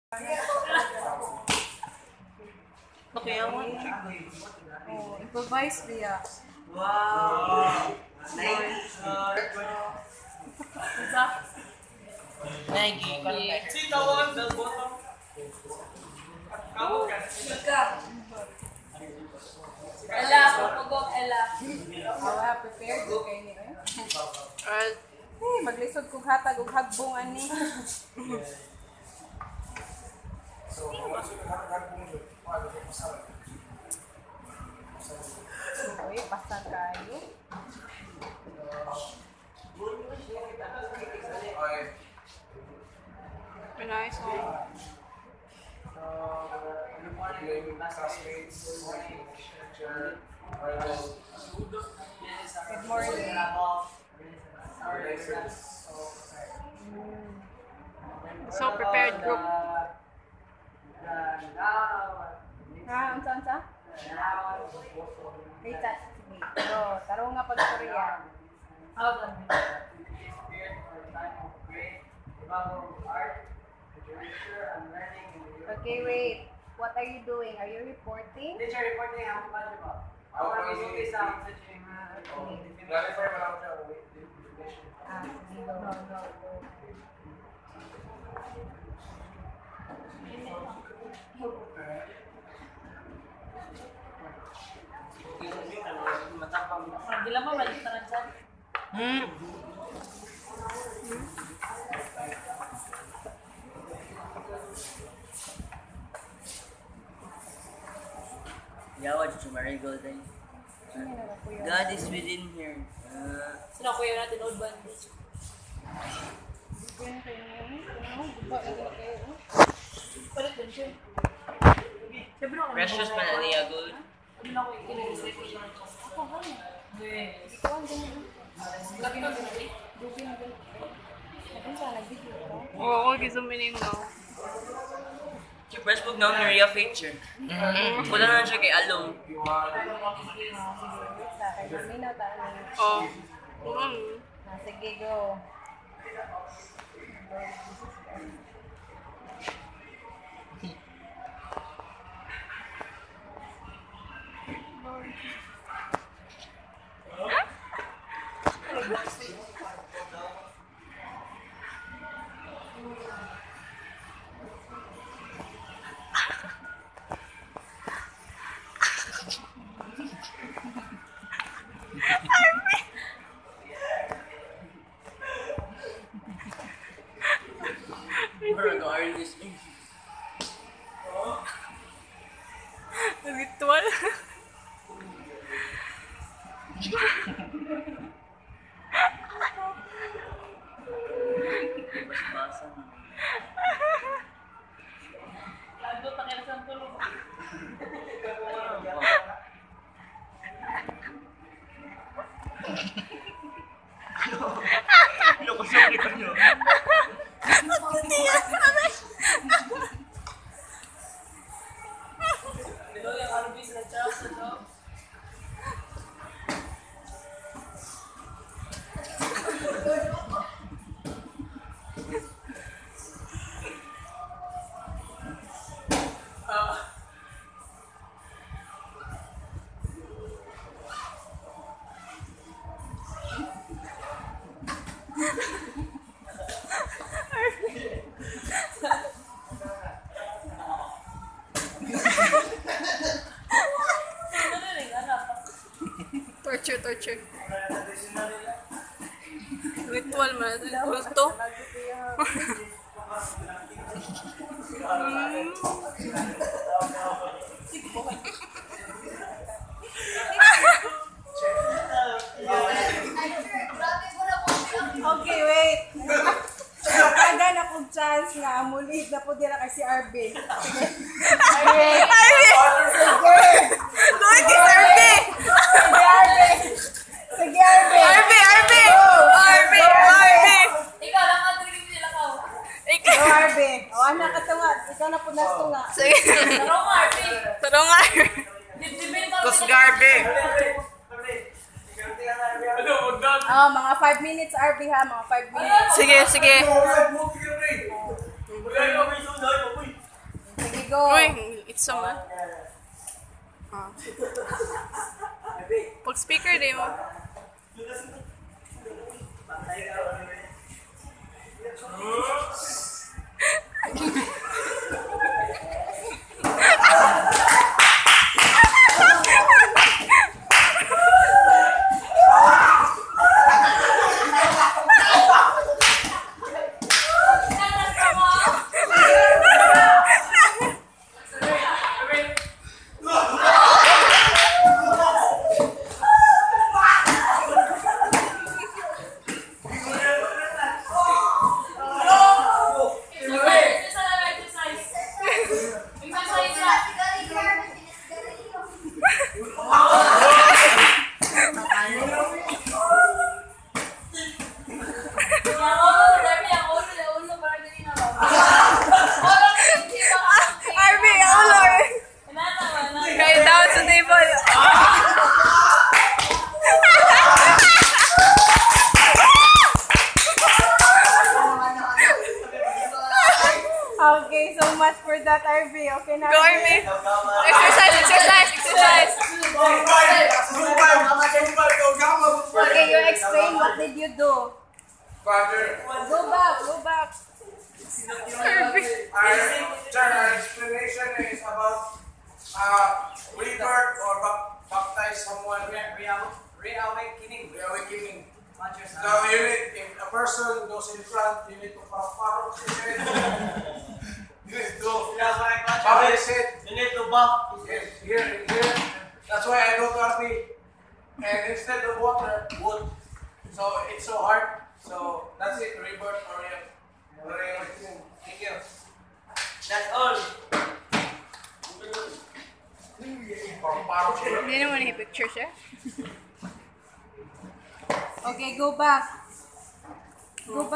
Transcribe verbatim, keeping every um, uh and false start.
Okay, I want to Oh, improvise niya. Wow! Nice! Nike, si tawag ng bottom. Kamu ka. Ella, pupugok Ella. Awa, prepared ko kayo niyo. Alright. Hey, maglisod kong hatag ug hagbong ani. Uy, basta kayo. Nice one. Good morning. So prepared group. Ha, unsa unsa? Kita. Go, tarong nga pag-Korea. Okay, wait. What are you doing? Are you reporting? Teacher, reporting ang budget ba? Ako ang isuti sa searching. Clarify mo lang siya. Ah, sige, go. No, no, go. Matapang. Hindi lang ba balik na dyan? Hmm. Yawa dito marigold ay. God is within here. Uh, Sino kuya natin old bandage? Palit din siya. Siyempre ako. precious pa na niya gold. Ano na ako ikinig-isip ko siya. Ako ba? Yes. Lagi na din eh. Oo, gisumin mo. Si press book na Naiya feature. Wala na siya kay Along. Oh. Mm. Sige, go. Ritual. Basa-basa. Lago pa kaya sa tulog. Ano ko sa kita nyo? Ito yung arbis na Charles ito. Torture, torture. Ritual man. Kulto. Okay, wait. Kada na kong chance na mulit na po dira kay si R B. R B! R B! Doon kay R B! Sige, R B! Sige, R B! R B! R B! R B! R B! Ikaw lang ang tuloy nila ka. Go, R B! O, anak ka tunga. Ikaw na po nastunga. Sige. Tarong R P. Tarong nga. Dibdibin ka. Kus Garbe! Oh, mga five minutes R B ha, mga five minutes. Sige, sige. Wala ka may sunday, go. Uy, it's so man. Ah. Pag speaker din mo. Kaya down sa table. Okay, so much for that, R B. Okay na. Go, Army. Exercise, exercise, exercise. Okay, you explain what did you do? Father, Go back, go back. our, our explanation is about uh, rebirth or bap- baptize someone. Reawakening. Reawakening. So you need, if a person goes in front, you need to parok it. You need to publish it. You need to back. Yes, here and here. That's why I go to R P. And instead of water, wood. So it's so hard. So that's it, rebirth or reawakening. Thank you. That's all. Hindi naman i-picture siya. Okay, go back. Go back.